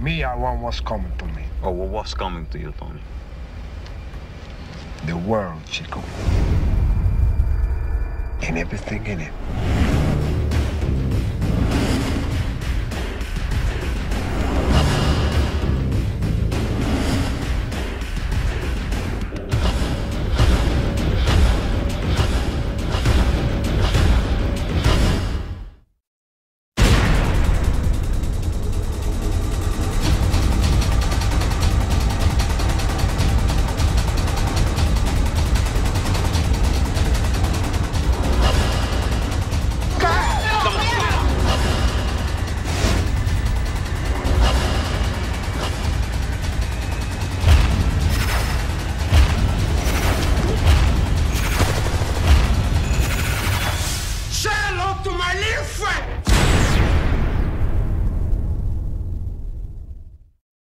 Me, I want what's coming to me. Oh, well, what's coming to you, Tony? The world, Chico. And everything in it.